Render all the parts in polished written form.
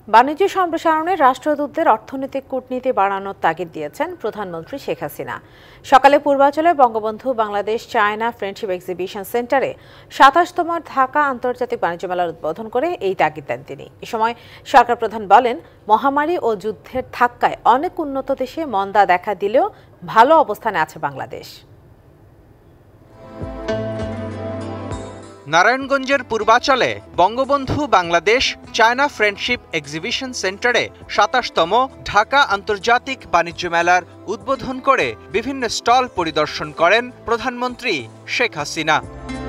বাণিজ্য সম্প্রসারণে রাষ্ট্রদূতদের অর্থনৈতিক কূটনীতি বাড়ানোর তাগিদ দিয়েছেন প্রধানমন্ত্রী শেখ হাসিনা। সকালে পূর্বাঞ্চলে Bangabandhu Bangladesh China friendship exhibition সেন্টারে ২৭তম ঢাকা আন্তর্জাতিক বাণিজ্য মেলার উদ্বোধন করে এই তাগিদ দেন তিনি। এ সময় সরকার প্রধান বলেন, মহামারী ও যুদ্ধের ধাক্কায় অনেক উন্নত দেশে মন্দা দেখা দিলেও ভালো অবস্থানে আছে বাংলাদেশ। নারায়ণগঞ্জের পূর্বাচলে Bangabandhu Bangladesh China friendship exhibition সেন্টারে ২৭তম ঢাকা আন্তর্জাতিক বাণিজ্য মেলার উদ্বোধন করে বিভিন্ন স্টল পরিদর্শন করেন প্রধানমন্ত্রী শেখ হাসিনা।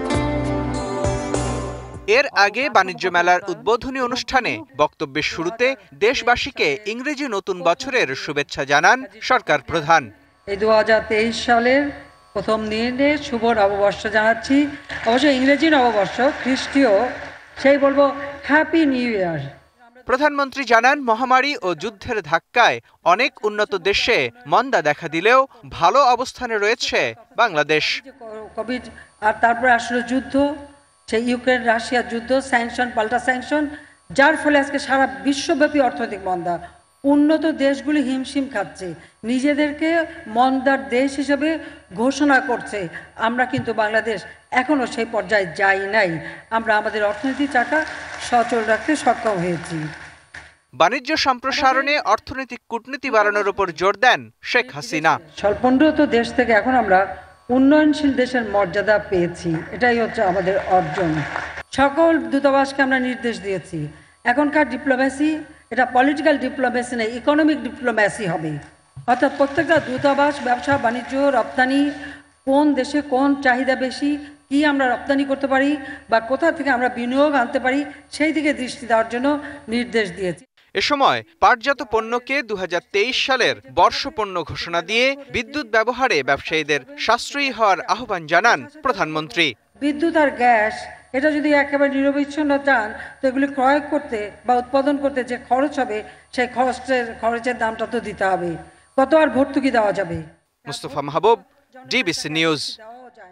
এর আগে বাণিজ্য মেলার উদ্বোধনী অনুষ্ঠানে বক্তব্যের শুরুতে দেশবাসীকে ইংরেজি নতুন বছরের শুভেচ্ছা জানান সরকার প্রধান। এই ২০২৩ সালের প্রথম দিনে শুভ নববর্ষ জানাচ্ছি। অবশ্যই ইংরেজি নববর্ষ, খ্রিস্টীয় সেই বলবো হ্যাপি নিউ ইয়ার। প্রধানমন্ত্রী জানান, মহামারী ও যুদ্ধের ধাক্কায় অনেক উন্নত দেশে মন্দা দেখা দিলেও ভালো অবস্থানে রয়েছে বাংলাদেশ। কোভিড আর তারপরে আসলে যুদ্ধ, সেই ইউক্রেন রাশিয়ার যুদ্ধ, স্যাংশন পাল্টা স্যাংশন, যার ফলে আজকে সারা বিশ্বব্যাপী অর্থনৈতিক মন্দা। উন্নত দেশগুলি হিমশিম খাচ্ছে, নিজেদেরকে মন্দার দেশ হিসেবে ঘোষণা করছে। আমরা কিন্তু বাংলাদেশ এখনও সেই পর্যায়ে যাই নাই। আমরা আমাদের অর্থনৈতিক চাকা সচল রাখতে সক্ষম হয়েছি। বাণিজ্য সম্প্রসারণে অর্থনৈতিক কূটনীতি বাড়ানোর উপর জোর দেন শেখ হাসিনা। স্বল্পোন্নত দেশ থেকে এখন আমরা উন্নয়নশীল দেশের মর্যাদা পেয়েছি, এটাই হচ্ছে আমাদের অর্জন। সকল দূতাবাসকে আমরা নির্দেশ দিয়েছি, এখনকার ডিপ্লোম্যাসি এটা পলিটিক্যাল ডিপ্লোম্যাসি নয়, ইকোনমিক ডিপ্লোম্যাসি হবে। অর্থাৎ প্রত্যেকটা দূতাবাস ব্যবসা বাণিজ্য রপ্তানি, কোন দেশে কোন চাহিদা বেশি, কি আমরা রপ্তানি করতে পারি বা কোথা থেকে আমরা বিনিয়োগ আনতে পারি, সেই দিকে দৃষ্টি দেওয়ার জন্য নির্দেশ দিয়েছি। এ সময় পাটজাত পণ্যকে ২০২৩ সালের বর্ষপণ্য ঘোষণা দিয়ে বিদ্যুৎ ব্যবহারে ব্যবসায়ীদের সাশ্রয়ী হওয়ার আহ্বান জানান প্রধানমন্ত্রী। বিদ্যুৎ আর গ্যাস এটা যদি একেবারে নিরবিচ্ছিন্ন চান, তো এগুলি ক্রয় করতে বা উৎপাদন করতে যে খরচ হবে, সেই খরচের দামটা তো দিতে হবে। কত আর ভর্তুকি দেওয়া যাবে? Mustafa Mahbub, DBC news.